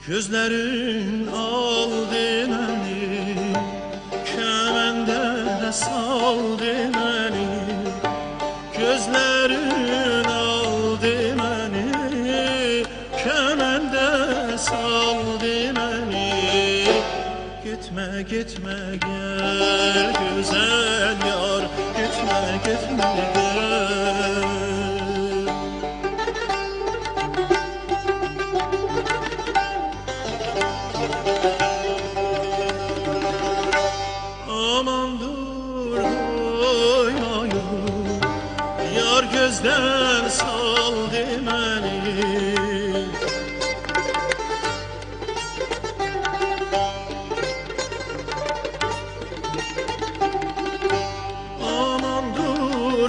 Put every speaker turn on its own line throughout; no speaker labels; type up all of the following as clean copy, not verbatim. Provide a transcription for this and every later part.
Gözlerin aldı beni, kemende saldı beni. Gözlerin aldı beni, kemende saldı beni. Gitme gitme gel güzel yar, gitme gitme gel. Aman dur doymayın, yar gözden saldı beni. Aman dur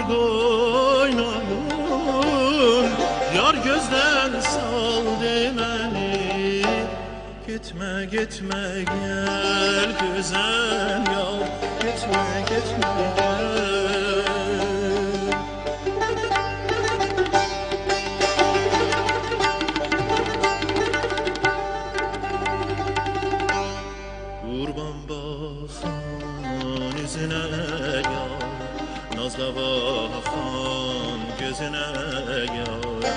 doymayın, yar gözden saldı beni. Gitme gitme gel güzel yar, gitme gitme gel. Kurban bakan yüzüne yar, nazla bakan gözüne yar.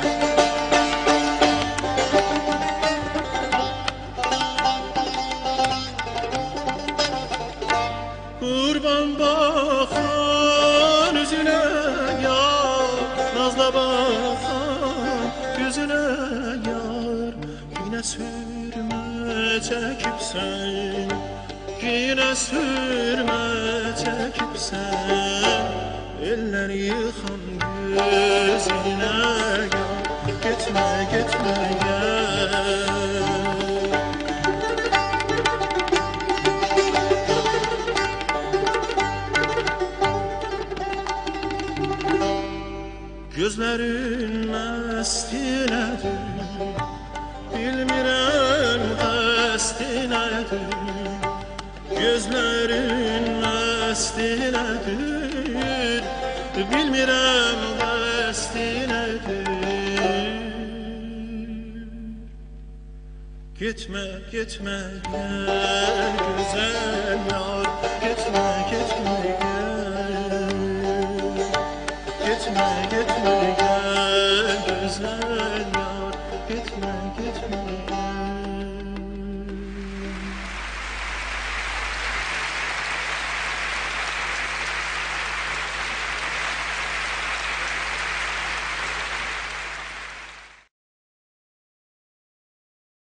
Kurban bakan yüzüne yar, nazla bakan gözüne yar. Yine sürme çekip sen, yine sürme çekip sen. Eller yıkan gözüne yar, gitme gitme gel. Gözlerin mesti nedir, bilmirəm qəsti nədir. Gözlerin mesti nedir, bilmirəm qəsti nədir. Gitme gitme gel güzel yar, gitme gitme